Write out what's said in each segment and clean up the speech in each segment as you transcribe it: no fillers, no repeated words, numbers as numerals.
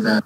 chúng ta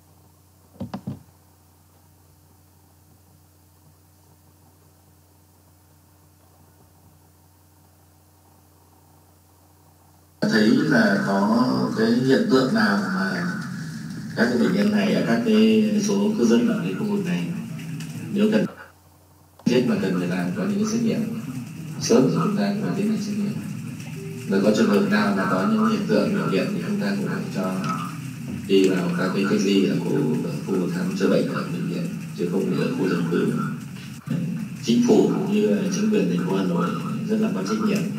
thấy là có cái hiện tượng nào mà các cái bệnh nhân này ở các cái số cư dân ở cái khu vực này nếu cần thiết mà cần phải làm có những cái xét nghiệm sớm thì chúng ta phải tiến hành xét nghiệm. Và có trường hợp nào mà có những hiện tượng biểu hiện thì chúng ta cũng phải cho đi vào các cái cách ly ở khu vực khám chữa bệnh ở bệnh viện, chứ không ở khu dân cư. Chính phủ cũng như chính quyền thành phố Hà Nội rất là có trách nhiệm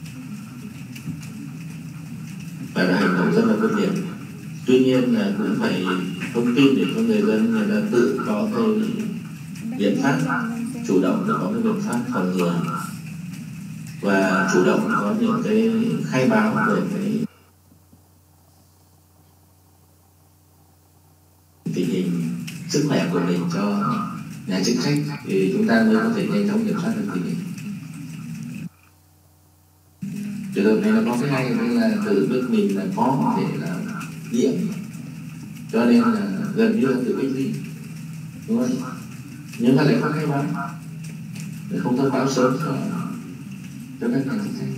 và đã hành động rất là quyết liệt. Tuy nhiên là cũng phải thông tin để cho người dân người ta tự có cái biện pháp chủ động để có cái biện pháp phòng ngừa và chủ động có những cái khai báo về cái tình hình sức khỏe của mình cho nhà chức trách thì chúng ta mới có thể nhanh chóng kiểm soát được tình hình. Trường hợp này nó có cái hay là tự biết mình là có thể là nhiễm, cho nên là gần như là tự cách ly, đúng không? Nhưng mà lại không khai báo, không thông báo sớm cho các nhà chức trách.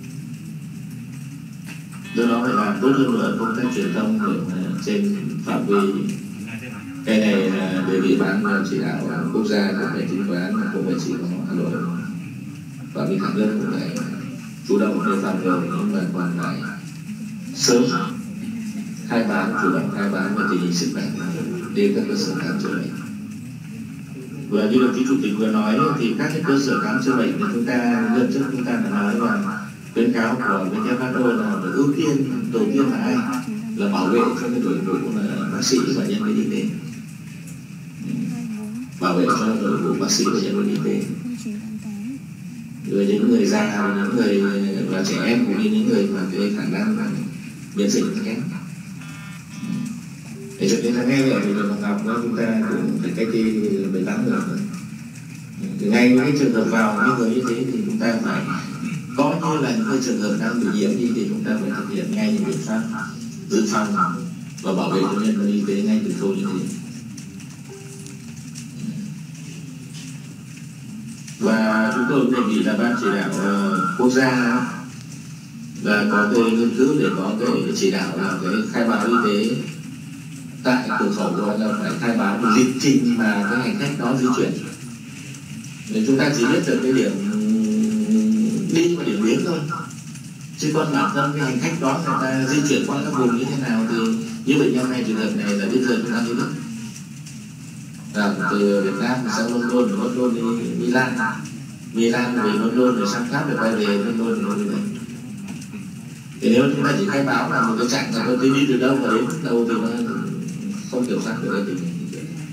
Do đó phải làm tốt hơn nữa công tác truyền thông để trên phạm vi. Cái này đề nghị ban chỉ đạo quốc gia cũng phải tính toán, không phải chỉ có Hà Nội và bên cả nước cũng phải chủ động để phòng ngừa, nhưng mà còn phải sớm khai báo, chủ động khai báo về tình hình sức khỏe đến các cơ sở khám chữa bệnh. Và như đồng chí chủ tịch vừa nói thì các cái cơ sở khám chữa bệnh thì chúng ta lần trước chúng ta đã nói và khuyến cáo của WHO là phải ưu tiên đầu tiên là ai, là bảo vệ cho cái đội ngũ là bác sĩ và nhân viên y tế, bảo vệ cho đội ngũ bác sĩ và nhân viên y tế, rồi những người già, những người và trẻ em cũng như những người mà cái khả năng miễn dịch kém. Để cho nên là ngay ở bệnh viện Hồng Ngọc đó chúng ta cũng phải cách ly 15 người. Thì ngay những cái trường hợp vào những người như thế thì chúng ta phải có như là những cái trường hợp đang bị nhiễm đi thì chúng ta phải thực hiện ngay những biện pháp dự phòng và bảo vệ cho nhân viên y tế ngay từ khâu như thế. Và chúng tôi cũng đề nghị là ban chỉ đạo quốc gia là có cái nghiên cứu để có cái chỉ đạo là cái khai báo y tế tại cửa khẩu, rồi là phải khai báo lịch trình mà cái hành khách đó di chuyển. Để chúng ta chỉ biết được cái điểm đi và điểm đến thôi, chứ còn bản thân cái hành khách đó người ta di chuyển qua các vùng như thế nào thì như bệnh nhân này, trường hợp này là bây giờ chúng ta mới biết là từ Việt Nam sang London đi Milan về London rồi sang Pháp rồi quay về London rồi về. Thì nếu chúng ta chỉ khai báo là một cái chặng là tôi đi từ đâu và đến đâu thì nó không kiểm soát được cái tình hình.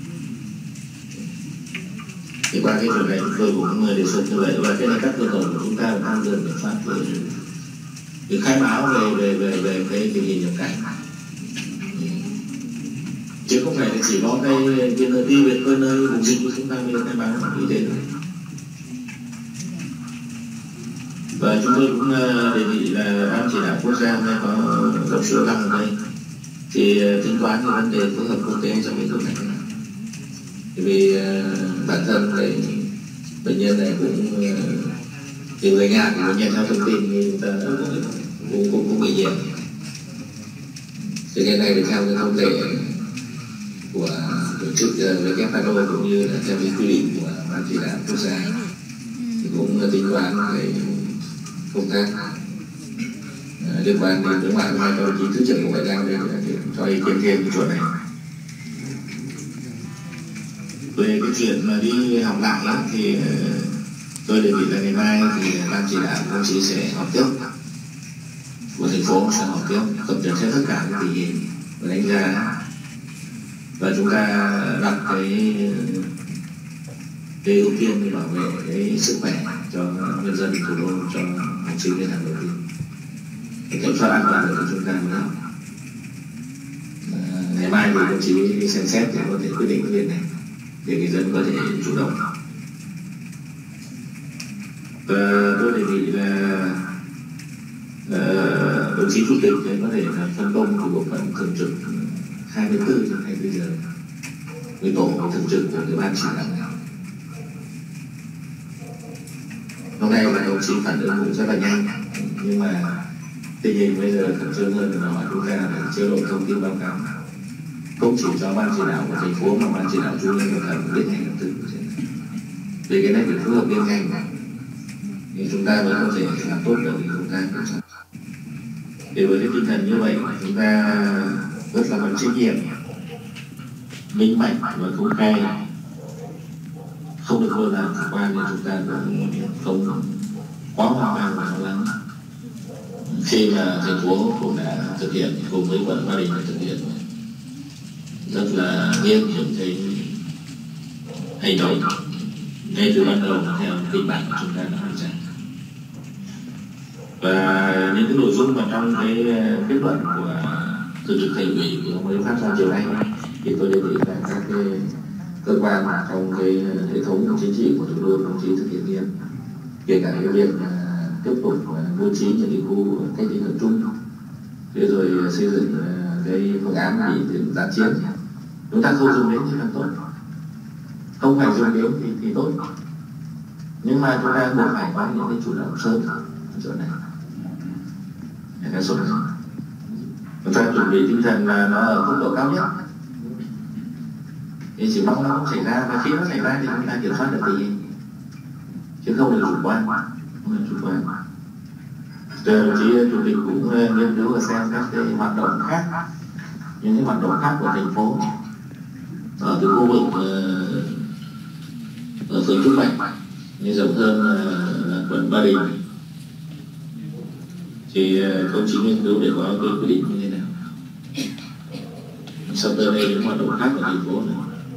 Thì qua cái việc này chúng tôi cũng đề xuất như vậy, và cái này các cơ sở của chúng ta đang dần kiểm soát để khai báo về cái tình hình nhập cảnh, chứ không phải là chỉ có cái nơi đi về nơi vùng dịch của chúng ta mới khai báo y tế thôi. Và chúng tôi cũng đề nghị là ban chỉ đạo quốc gia mới có gặp số năm ở đây thì tính toán cái vấn đề phối hợp quốc tế trong cái việc này. Vì bản thân cái bệnh nhân này cũng thì người nhà của bệnh nhân theo thông tin thì người ta cũng bị nhiễm. Thì cái này thì theo cái thông lệ của tổ chức WHO cũng như là theo cái quy định của ban chỉ đạo quốc gia thì cũng tính toán cái công tác liên quan đến đối ngoại của hai đồng chí thứ trưởng bộ ngoại giao đây để cho ý kiến thêm cái chỗ này. Về cái chuyện mà đi học lại ấy, thì tôi đề nghị là ngày mai thì ban chỉ đạo công chí sẽ họp tiếp của thành phố, sẽ họp tiếp cập nhật hết tất cả các tình hình và đánh giá, và chúng ta đặt cái ưu tiên để bảo vệ cái sức khỏe cho nhân dân thủ đô, cho học sinh đến hàng đầu tiên, để kiểm soát an toàn của chúng ta mới học. Ngày mai thì công chí xem xét để có thể quyết định cái việc này để người dân có thể chủ động. Tôi đề nghị là đồng chí chủ tịch có thể là phân công của bộ phận thường trực 24 trên 24 giờ với tổ thường trực của cái ban chỉ đạo này. Hôm nay là đồng chí phản ứng cũng rất là nhanh, nhưng mà tình hình bây giờ khẩn trương hơn là hỏi chúng ta là chế độ thông tin báo cáo không chỉ cho ban chỉ đạo của thành phố mà ban chỉ đạo trung ương và cần biết ngay lập tức. Vì cái này phải phối hợp liên ngành thì chúng ta mới có thể làm tốt được thì chúng ta cũng sẽ. Thì với cái tinh thần như vậy chúng ta rất là có trách nhiệm, minh bạch và công khai, không được lơ là chủ quan, thì chúng ta cũng không quá hoang mang và lo lắng. Khi mà thành phố cũng đã thực hiện cùng với quận Ba Đình thực hiện rất là nghiêm những cái hành động ngay từ ban đầu theo kịch bản của chúng ta đã đặt ra. Và những cái nội dung mà trong cái kết luận của thường trực thành ủy vừa mới phát ra chiều nay thì tôi đề nghị là các cái cơ quan trong cái hệ thống chính trị của thủ đô đồng chí thực hiện nghiêm, kể cả cái việc tiếp tục bố trí những cái khu cách ly tập trung, thế rồi xây dựng cái phương án nghỉ giã chiến. Chúng ta không dùng đến thì càng tốt, không phải dùng đến thì tốt, nhưng mà chúng ta buộc phải có những cái chủ động sớm ở chỗ này. Cái số này chúng ta chuẩn bị tinh thần là nó ở mức độ cao nhất, thì chỉ mong nó không xảy ra, và khi nó xảy ra thì chúng ta kiểm soát được tình hình, chứ không được chủ quan, không được chủ quan. Đồng chí chủ tịch cũng nghiên cứu và xem các cái hoạt động khác, những cái hoạt động khác của thành phố ở cái khu vực ở phường Trúc Bạch, như rộng hơn là quận Ba Đình, thì công chí nghiên cứu để có cái quyết định như thế nào. Sau tới đây những hoạt động khác của thành phố này,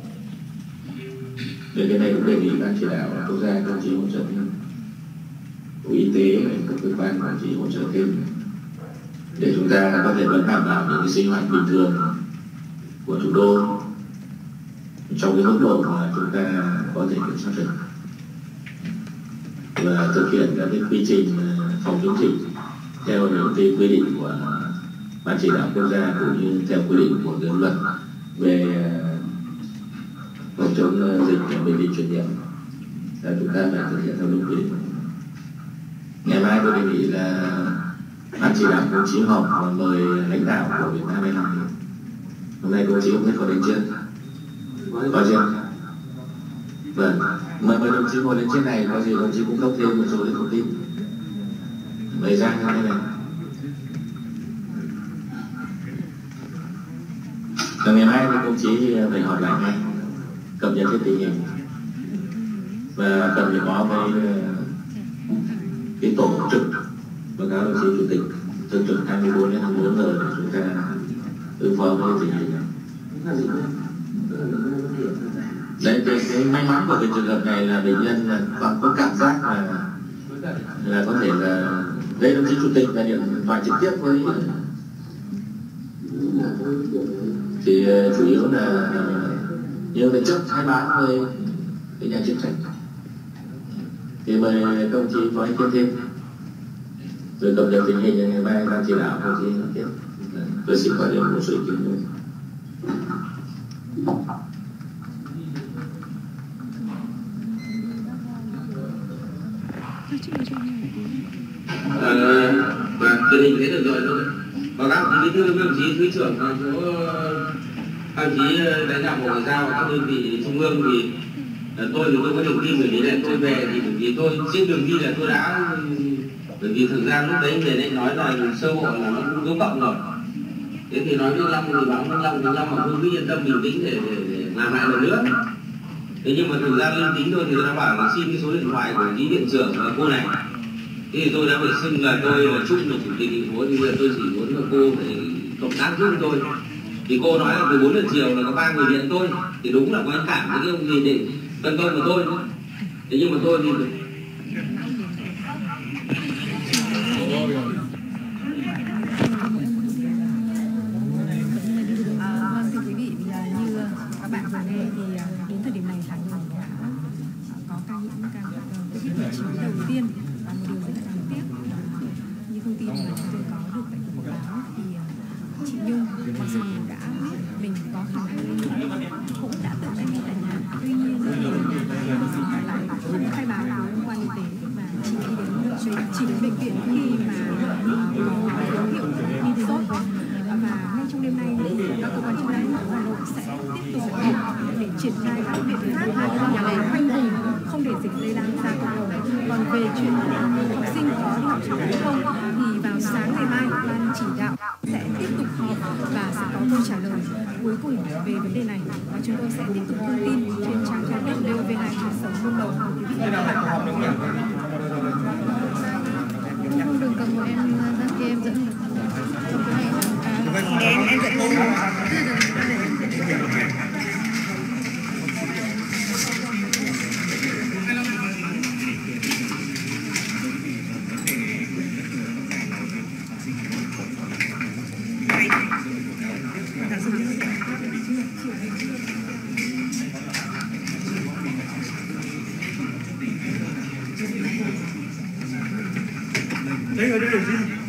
về cái này cũng đề nghị ban chỉ đạo quốc gia công chí hỗ trợ thêm, của y tế và các cơ quan công chí hỗ trợ thêm để chúng ta có thể vẫn đảm bảo những cái sinh hoạt bình thường của thủ đô trong cái mức độ mà chúng ta có thể kiểm soát được, và thực hiện các cái quy trình phòng chống dịch theo những cái quy định của ban chỉ đạo quốc gia cũng như theo quy định của cái luật về phòng chống dịch bệnh lý truyền nhiễm, là chúng ta phải thực hiện theo đúng quy định. Ngày mai tôi đề nghị là ban chỉ đạo công chí họp và mời lãnh đạo của Việt Nam Airlines. Hôm nay công chí không biết có đến chưa? Có chưa? Vâng, mời đồng chí ngồi lên trên này, có gì đồng chí cung cấp thêm một số thông tin. Mời ra như thế này. Và ngày mai thì công chí phải họp lại ngay, cập nhật cái tình hình và cần phải có cái tổ trực báo cáo đồng chí chủ tịch thường trực 24 đến 24 giờ để chúng ta ứng phó với tình hình này. Đấy, cái may mắn của cái trường hợp này là bệnh nhân là còn có cảm giác là có thể là đây đồng chí chủ tịch là điện thoại trực tiếp với, thì chủ yếu là nhưng mà trước khai báo với cái nhà chức trách, thì mời công chí có ý kiến thêm rồi cập nhật tình hình ngày mai ban chỉ đạo công chí nói tiếp. Tôi xin có thêm một số ý kiến nữa. Và tình hình thế được rồi thôi. Báo cáo bí thư với đồng chí thứ trưởng thành phố, các chí lãnh đạo bộ ngoại giao và các đơn vị trung ương, thì tôi có niềm tin, bởi vì là tôi về thì bởi vì tôi trên đường đi là tôi đã, bởi vì thực ra lúc đấy người này nói là sơ bộ là nó cũng dấu cộng rồi, thế thì nói với Long thì báo với Long mà tôi cứ yên tâm bình tĩnh để làm lại lần nữa. Thế nhưng mà thực ra linh tính thôi thì tôi đã bảo là xin cái số điện thoại của ký viện trưởng là cô này. Thế thì tôi đã phải xưng là tôi là Trung là chủ tịch thành phố, thì bây giờ tôi chỉ muốn là cô phải cộng tác giúp tôi. Thì cô nói là từ 4 giờ chiều là có 3 người điện tôi, thì đúng là có anh cảm với cái ông gì để phân công của tôi nữa. Thế nhưng mà tôi thì đầu tiên và một điều rất là đáng tiếc như thông tin mà chúng tôi có được tại cuộc báo thì chị Nhung mặc dù đã biết mình về chuyện học sinh có đi học trực tiếp không thì vào sáng ngày mai ban chỉ đạo sẽ tiếp tục họp và sẽ có câu trả lời cuối cùng về vấn đề này, và chúng tôi sẽ tiếp tục thông tin trên trang fanpage VOV2 Truyền sống Buôn Đầu của quý vị. Không đừng cầm một em ra kia em dẫn trong cái này em dẫn luôn. Đấy rồi, đây là gì?